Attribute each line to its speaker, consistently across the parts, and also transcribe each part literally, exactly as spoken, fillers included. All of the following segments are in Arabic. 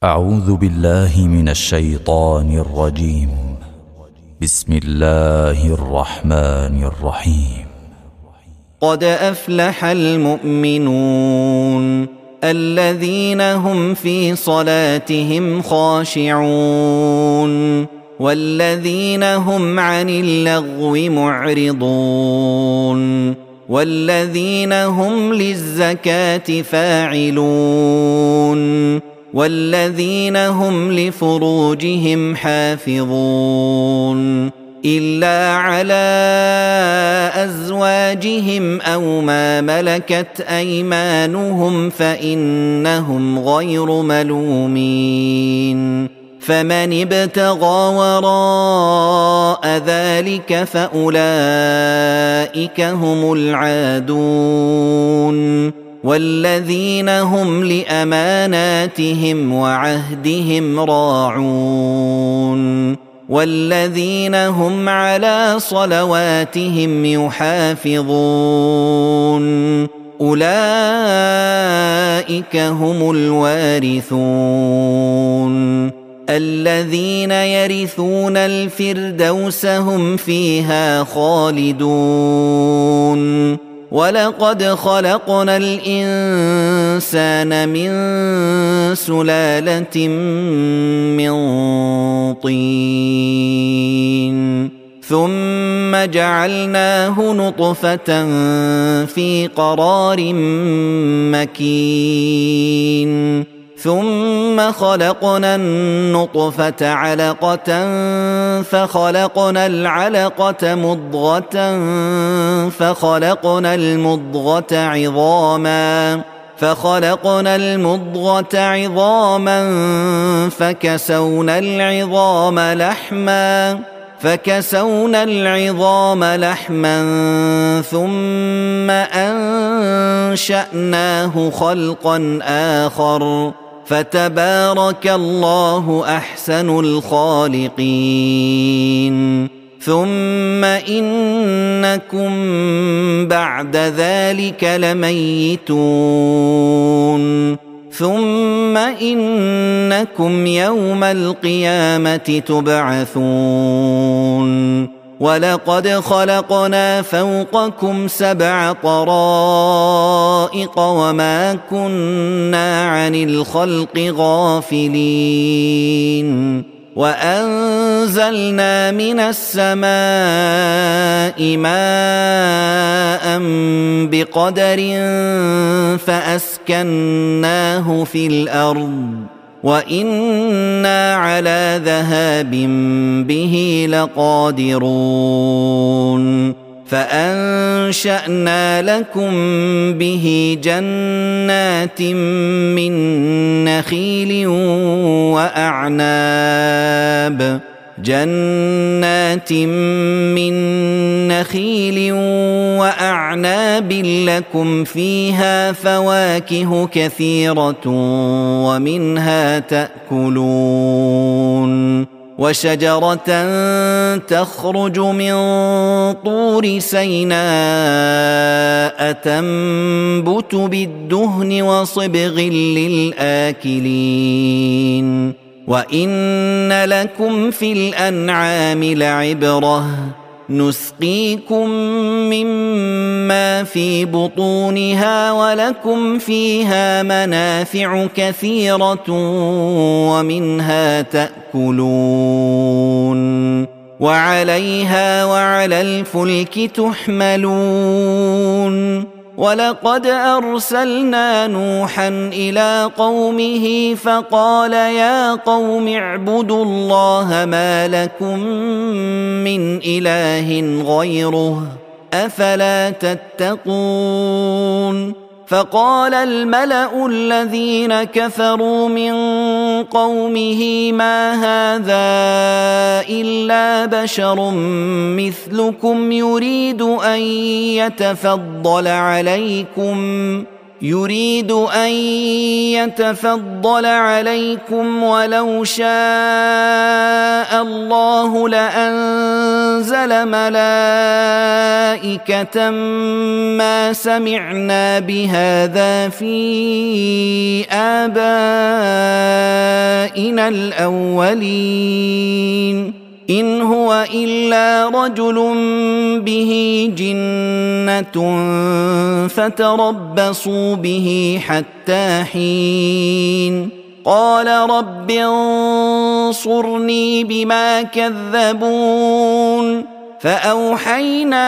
Speaker 1: أعوذ بالله من الشيطان الرجيم. بسم الله الرحمن الرحيم.
Speaker 2: قد أفلح المؤمنون الذين هم في صلاتهم خاشعون والذين هم عن اللغو معرضون والذين هم للزكاة فاعلون والذين هم لفروجهم حافظون إلا على أزواجهم أو ما ملكت أيمانهم فإنهم غير ملومين فمن ابتغى وراء ذلك فأولئك هم العادون والذين هم لأماناتهم وعهدهم راعون والذين هم على صلواتهم يحافظون أولئك هم الوارثون الذين يرثون الفردوس هم فيها خالدون ولقد خلقنا الإنسان من سلالة من طين ثم جعلناه نطفة في قرار مكين ثم خلقنا النطفة علقة فخلقنا العلقة مضغة فخلقنا المضغة عظاما فخلقنا المضغة عظاما فكسونا العظام لحما فكسونا العظام لحما ثم أنشأناه خلقا آخر فتبارك الله أحسن الخالقين ثم إنكم بعد ذلك لميتون ثم إنكم يوم القيامة تبعثون ولقد خلقنا فوقكم سبع طرائق وما كنا عن الخلق غافلين وأنزلنا من السماء ماء بقدر فأسكناه في الأرض وإنا على ذهاب به لقادرون فأنشأنا لكم به جنات من نخيل وأعناب جنات من نخيل وأعناب لكم فيها فواكه كثيرة ومنها تأكلون وشجرة تخرج من طور سيناء تنبت بالدهن وصبغ للآكلين وإن لكم في الأنعام لعبرة نسقيكم مما في بطونها ولكم فيها منافع كثيرة ومنها تأكلون وعليها وعلى الفلك تحملون ولقد أرسلنا نوحا إلى قومه فقال يا قوم اعبدوا الله ما لكم من إله غيره أفلا تتقون فقال الملأ الذين كفروا من قومه ما هذا إلا بشر مثلكم يريد أن يتفضل عليكم يريد أن يتفضل عليكم ولو شاء الله لأنزل ملائكة ما سمعنا بهذا في آبائنا الأولين إن هو إلا رجل به جنة فتربصوا به حتى حين قال رب انصرني بما كذبون فأوحينا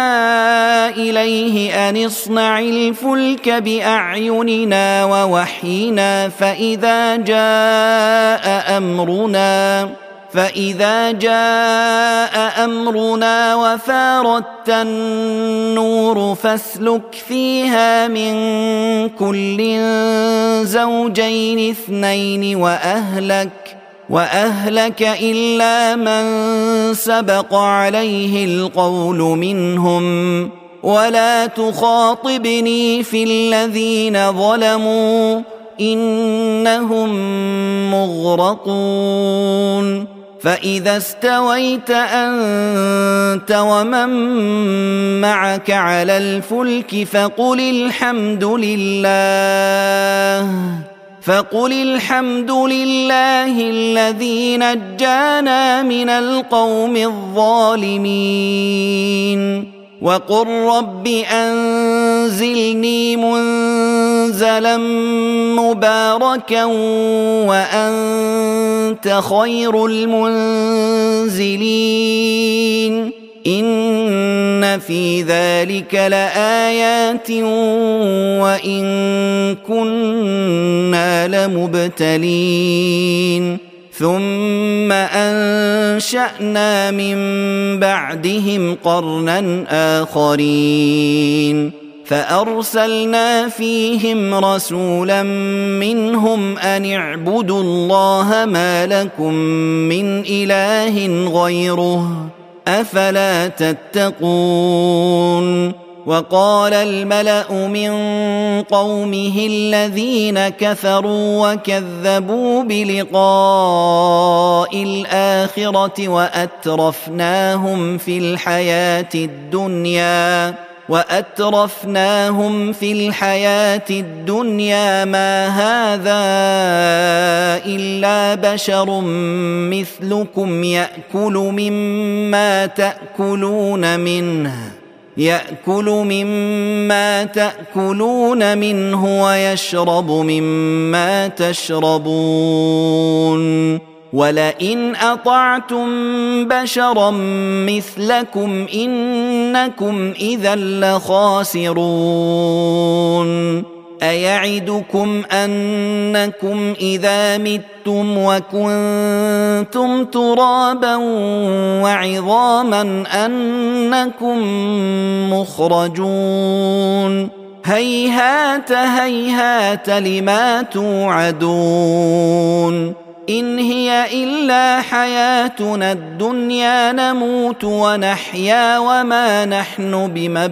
Speaker 2: إليه أن اصنع الفلك بأعيننا ووحينا فإذا جاء أمرنا فإذا جاء أمرنا وفارت النور فاسلك فيها من كل زوجين اثنين وأهلك وأهلك إلا من سبق عليه القول منهم ولا تخاطبني في الذين ظلموا إنهم مغرقون فإذا استويت أنت ومن معك على الفلك فقل الحمد لله فقل الحمد لله الذي نجانا من القوم الظالمين وقل رب أنزلني منزلا مباركا وأنت خير المنزلين إن في ذلك لآيات وإن كنا لمبتلين ثم أنشأنا من بعدهم قرنا آخرين فأرسلنا فيهم رسولا منهم أن اعبدوا الله ما لكم من إله غيره أفلا تتقون وقال الملأ من قومه الذين كفروا وكذبوا بلقاء الآخرة وأترفناهم في الحياة الدنيا وأترفناهم في الحياة الدنيا ما هذا إلا بشر مثلكم يأكل مما تأكلون منه يأكل مما تأكلون منه ويشرب مما تشربون ولئن أطعتم بشرا مثلكم إنكم إذا لخاسرون أيعدكم أنكم إذا متم وكنتم ترابا وعظاما أنكم مخرجون هيهات هيهات لما توعدون إن هي إلا حياتنا الدنيا نموت ونحيا وما نحن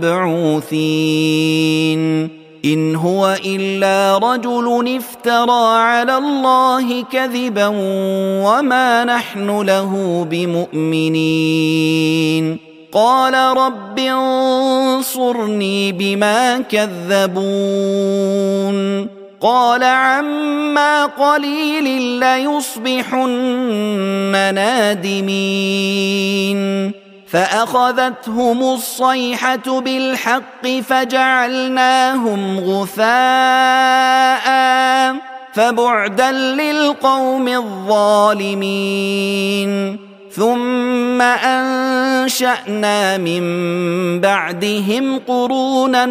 Speaker 2: بمبعوثين إن هو إلا رجل افترى على الله كذبا وما نحن له بمؤمنين قال رب انصرني بما كذبون قال عما قليل ليصبحن نادمين فأخذتهم الصيحة بالحق فجعلناهم غثاء فبعدا للقوم الظالمين ثم أنشأنا من بعدهم قرونا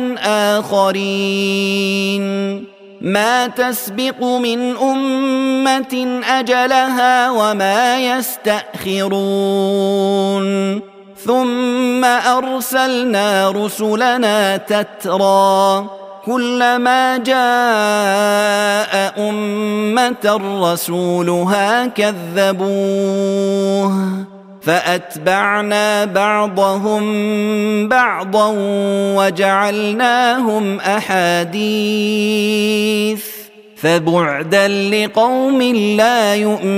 Speaker 2: آخرين ما تسبق من أمة أجلها وما يستأخرون ثم أرسلنا رسلنا تترى كلما جاء أمة رسولها كذبوه فأتبعنا بعضهم بعضا وجعلناهم أحاديث فبعدا لقوم لا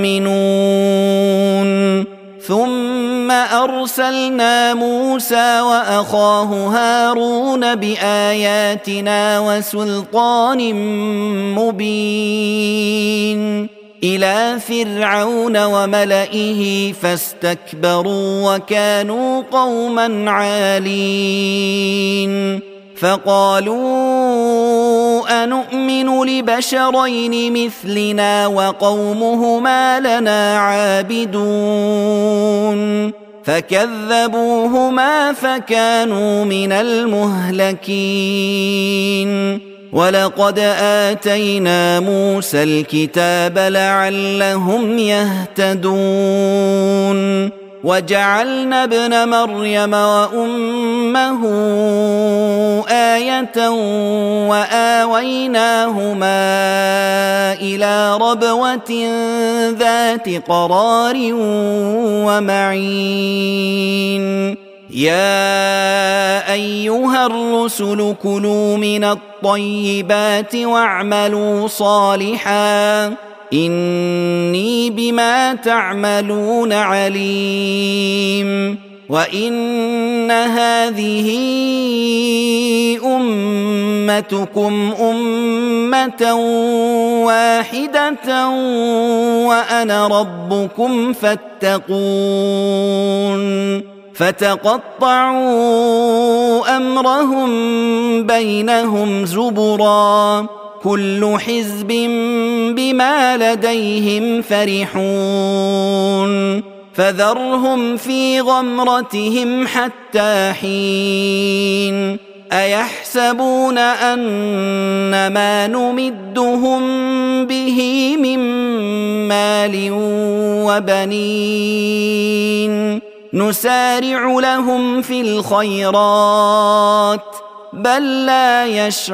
Speaker 2: يؤمنون ثم أرسلنا موسى وأخاه هارون بآياتنا وسلطان مبين إلى فرعون وملئه فاستكبروا وكانوا قوما عالين فقالوا أنؤمن لبشرين مثلنا وقومهما لنا عابدون فكذبوهما فكانوا من المهلكين ولقد آتينا موسى الكتاب لعلهم يهتدون وجعلنا ابن مريم وأمه آية وآويناهما إلى ربوة ذات قرار ومعين يا أيها الرسل كلوا من الطيبات واعملوا صالحا إني بما تعملون عليم وإن هذه أمتكم أمة واحدة وأنا ربكم فاتقون فتقطعوا أمرهم بينهم زبرا كل حزب بما لديهم فرحون فذرهم في غمرتهم حتى حين أيحسبون أن ما نمدهم به من مال وبنين نسارع لهم في الخيرات بل لا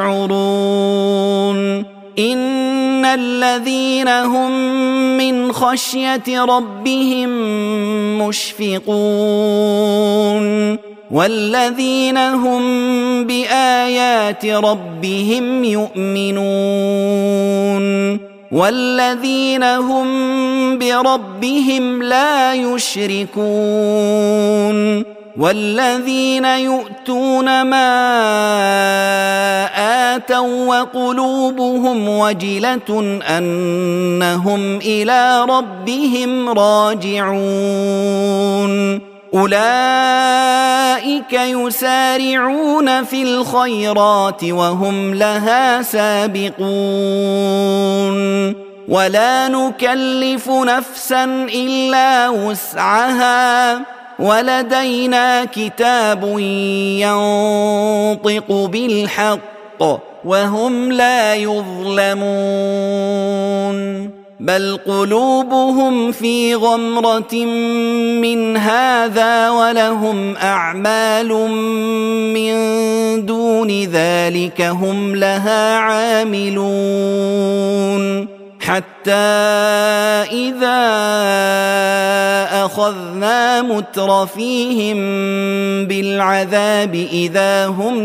Speaker 2: يشعرون إن الذين هم من خشية ربهم مشفقون والذين هم بآيات ربهم يؤمنون والذين هم بربهم لا يشركون والذين يؤتون ما آتوا وقلوبهم وجلة أنهم إلى ربهم راجعون أولئك يسارعون في الخيرات وهم لها سابقون ولا نكلف نفسا إلا وسعها ولدينا كتاب ينطق بالحق وهم لا يظلمون بل قلوبهم في غمرة من هذا ولهم أعمال من دون ذلك هم لها عاملون حتى إذا أخذنا مترفيهم بالعذاب إذا هم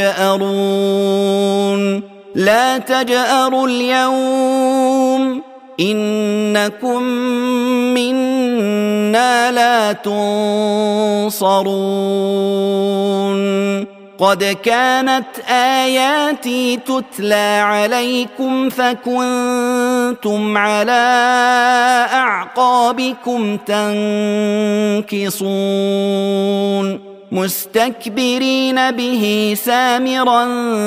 Speaker 2: يجأرون لا تجأروا اليوم إنكم منا لا تنصرون قد كانت آياتي تتلى عليكم فكنتم على أعقابكم تنكصون مستكبرين به سامرا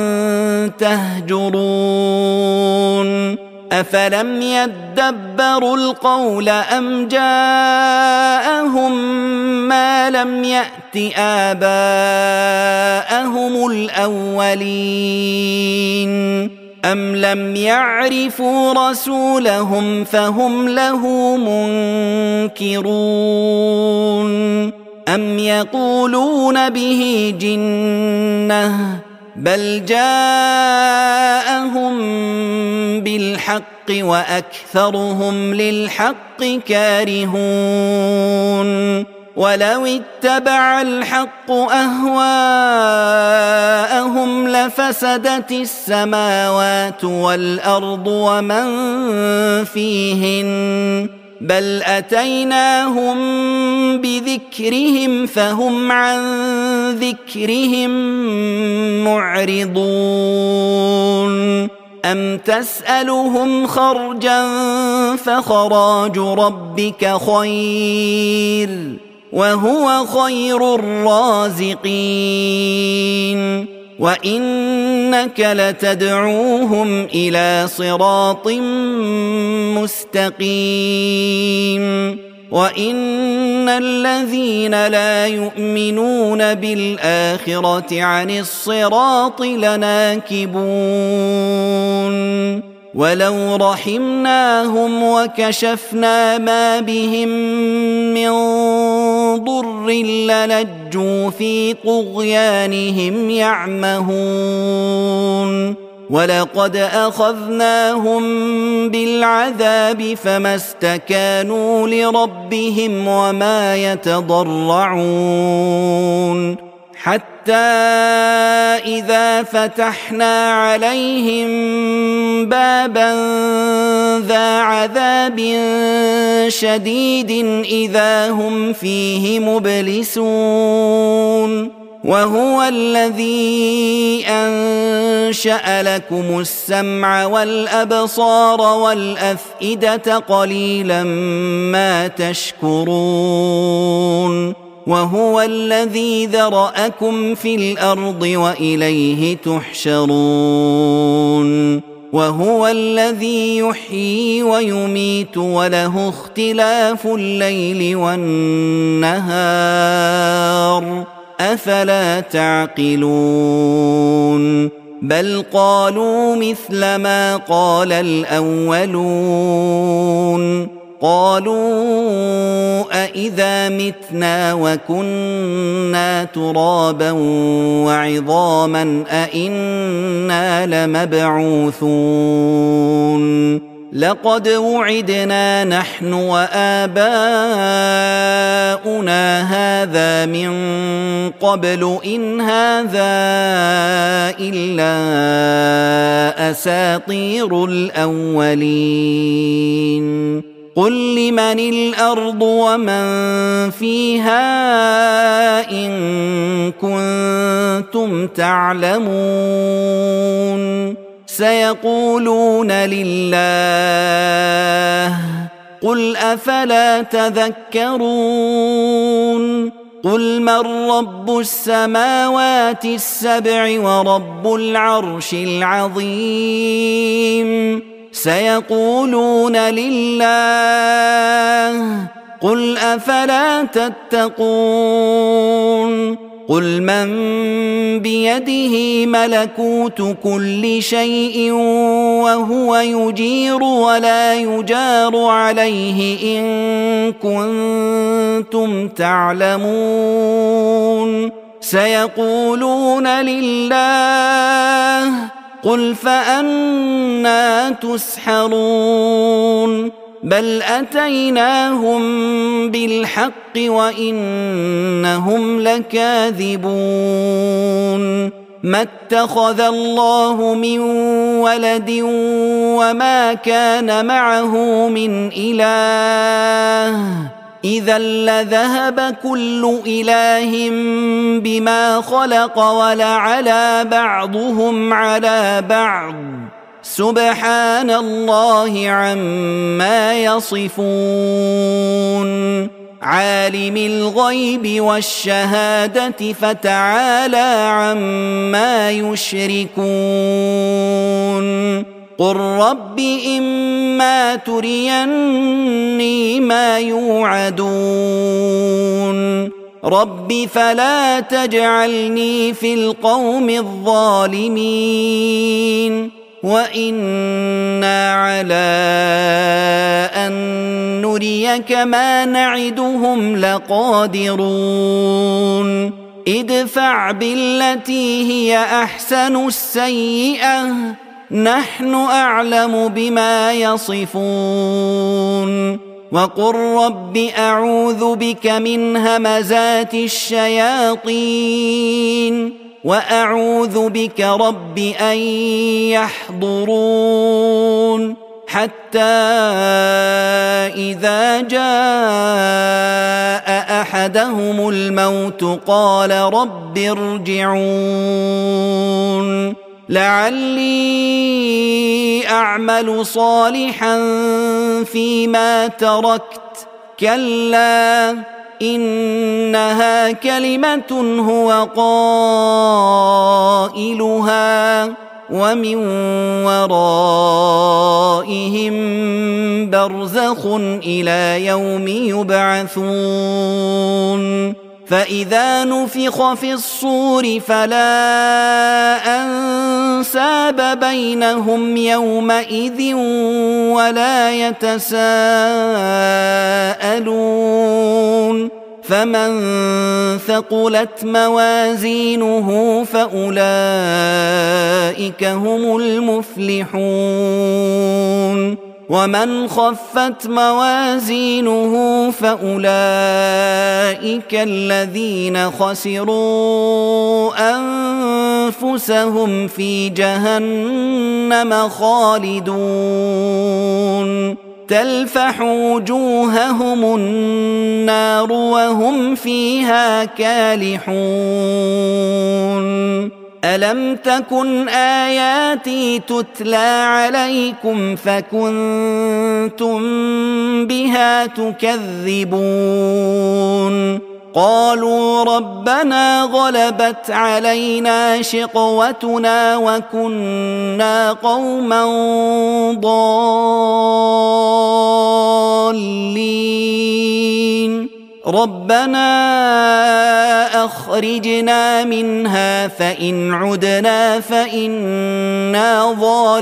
Speaker 2: تهجرون أفلم يدبروا القول أم جاءهم ما لم يأت آباءهم الأولين أم لم يعرفوا رسولهم فهم له منكرون أم يقولون به جنة بل جاءهم بالحق وأكثرهم للحق كارهون ولو اتبع الحق أهواءهم لفسدت السماوات والأرض ومن فيهن بل أتيناهم بذكرهم فهم عن ذكرهم معرضون أم تسألهم خرجا فخراج ربك خير وهو خير الرازقين وإنك لتدعوهم إلى صراط مستقيم وإن الذين لا يؤمنون بالآخرة عن الصراط لناكبون ولو رحمناهم وكشفنا ما بهم من ضر للجوا في طغيانهم يعمهون ولقد أخذناهم بالعذاب فما استكانوا لربهم وما يتضرعون حتى إذا فتحنا عليهم بابا ذا عذاب شديد إذا هم فيه مبلسون وهو الذي أنشأ لكم السمع والأبصار والأفئدة قليلا ما تشكرون وهو الذي ذرأكم في الأرض وإليه تحشرون وهو الذي يحيي ويميت وله اختلاف الليل والنهار أفلا تعقلون بل قالوا مثل ما قال الأولون قالوا أإذا متنا وكنا ترابا وعظاما أإنا لمبعوثون لقد وعدنا نحن وآباؤنا هذا من قبل إن هذا إلا أساطير الأولين قل لمن الأرض ومن فيها إن كنتم تعلمون سيقولون لله قل أفلا تذكرون قل من رب السماوات السبع ورب العرش العظيم سيقولون لله قل أفلا تتقون قل من بيده ملكوت كل شيء وهو يجير ولا يجار عليه إن كنتم تعلمون سيقولون لله قل فأنى تسحرون بل أتيناهم بالحق وإنهم لكاذبون ما اتخذ الله من ولد وما كان معه من إله إذا لذهب كل إله بما خلق ولعلى بعضهم على بعض سبحان الله عما يصفون عالم الغيب والشهادة فتعالى عما يشركون قل رب إما تريني ما يوعدون رب فلا تجعلني في القوم الظالمين وإنا على أن نريك ما نعدهم لقادرون ادفع بالتي هي أحسن السيئة نحن أعلم بما يصفون وقل رب أعوذ بك من همزات الشياطين وأعوذ بك رب أن يحضرون حتى إذا جاء أحدهم الموت قال رب ارجعون لعلي أعمل صالحا فيما تركت كلا إنها كلمة هو قائلها ومن ورائهم برزخ إلى يوم يبعثون فإذا نفخ في الصور فلا أنساب بينهم يومئذ ولا يتساءلون فمن ثقلت موازينه فأولئك هم المفلحون ومن خفت موازينه فأولئك الذين خسروا أنفسهم في جهنم خالدون تلفح وجوههم النار وهم فيها كالحون ألم تكن آياتي تتلى عليكم فكنتم بها تكذبون قالوا ربنا غلبت علينا شقوتنا وكنا قوما ضالين ربنا أخرجنا منها فإن عدنا فإنا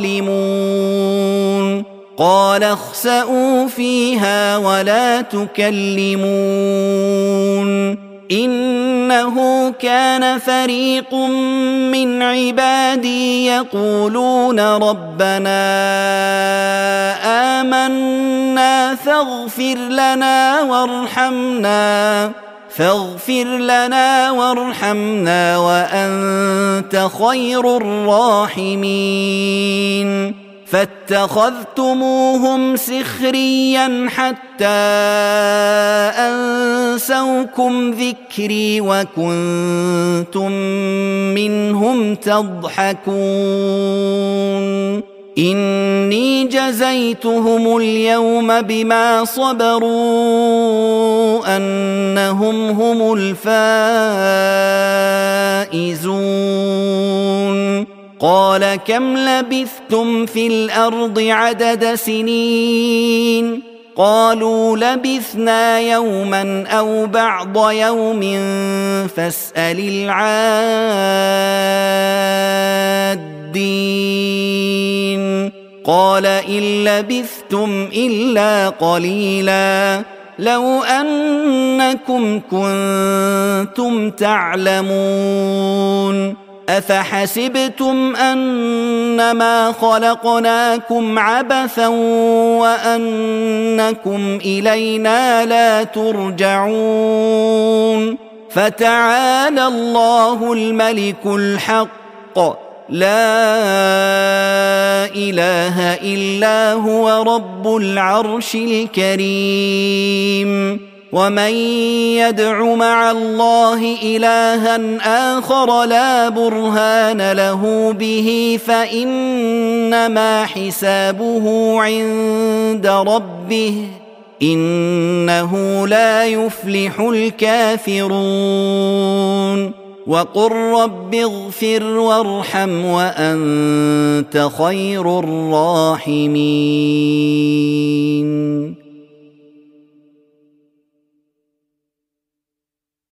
Speaker 2: ظالمون قال اخسئوا فيها ولا تكلمون إنه كان فريق من عبادي يقولون ربنا آمنا فاغفر لنا وارحمنا فاغفر لنا وارحمنا وأنت خير الراحمين فاتخذتموهم سخريا حتى أنسوكم ذكري وكنتم منهم تضحكون إني جزيتهم اليوم بما صبروا أنهم هم الفائزون قال كم لبثتم في الأرض عدد سنين قالوا لبثنا يوما أو بعض يوم فاسأل العادين قال إن لبثتم إلا قليلا لو أنكم كنتم تعلمون أفحسبتم أنما خلقناكم عبثا وأنكم إلينا لا ترجعون فتعالى الله الملك الحق لا إله إلا هو رب العرش الكريم ومن يدع مع الله إلها آخر لا برهان له به فإنما حسابه عند ربه إنه لا يفلح الكافرون وقل رب اغفر وارحم وأنت خير الراحمين